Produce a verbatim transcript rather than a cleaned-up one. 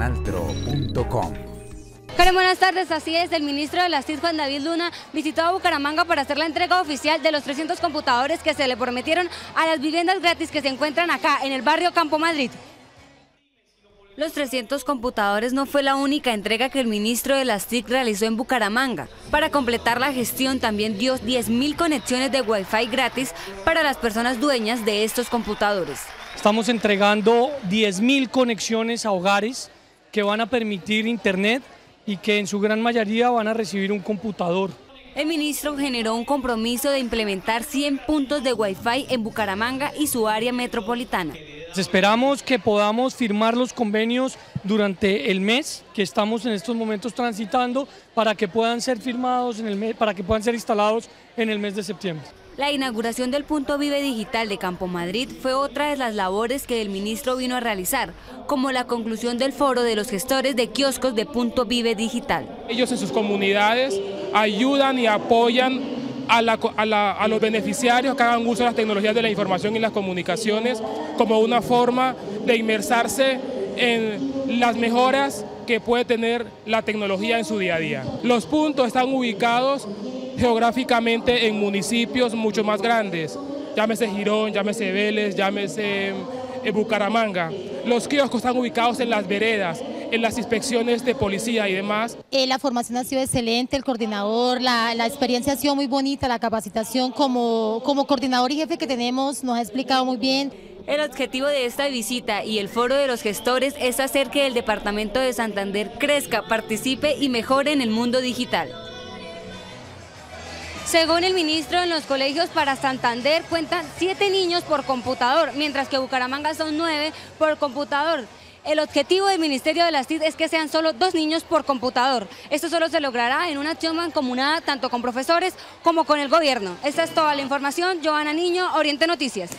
canaltro punto com. Karen, buenas tardes. Así es, el ministro de las T I C, Juan David Luna, visitó a Bucaramanga para hacer la entrega oficial de los trescientos computadores que se le prometieron a las viviendas gratis que se encuentran acá, en el barrio Campo Madrid. Los trescientos computadores no fue la única entrega que el ministro de las T I C realizó en Bucaramanga. Para completar la gestión también dio diez mil conexiones de Wi-Fi gratis para las personas dueñas de estos computadores. Estamos entregando diez mil conexiones a hogares que van a permitir internet y que en su gran mayoría van a recibir un computador. El ministro generó un compromiso de implementar cien puntos de Wi-Fi en Bucaramanga y su área metropolitana. Esperamos que podamos firmar los convenios durante el mes que estamos en estos momentos transitando para que puedan ser firmados en el mes, para que puedan ser instalados en el mes de septiembre. La inauguración del Punto Vive Digital de Campo Madrid fue otra de las labores que el ministro vino a realizar, como la conclusión del foro de los gestores de kioscos de Punto Vive Digital. Ellos en sus comunidades ayudan y apoyan a, la, a, la, a los beneficiarios que hagan uso de las tecnologías de la información y las comunicaciones como una forma de inmersarse en las mejoras que puede tener la tecnología en su día a día. Los puntos están ubicados geográficamente en municipios mucho más grandes, llámese Girón, llámese Vélez, llámese eh, Bucaramanga. Los kioscos están ubicados en las veredas, en las inspecciones de policía y demás. Eh, la formación ha sido excelente, el coordinador, la, la experiencia ha sido muy bonita, la capacitación como, como coordinador y jefe que tenemos nos ha explicado muy bien. El objetivo de esta visita y el foro de los gestores es hacer que el departamento de Santander crezca, participe y mejore en el mundo digital. Según el ministro, en los colegios para Santander cuentan siete niños por computador, mientras que Bucaramanga son nueve por computador. El objetivo del Ministerio de las T I C es que sean solo dos niños por computador. Esto solo se logrará en una acción mancomunada tanto con profesores como con el gobierno. Esta es toda la información. Joana Niño, Oriente Noticias.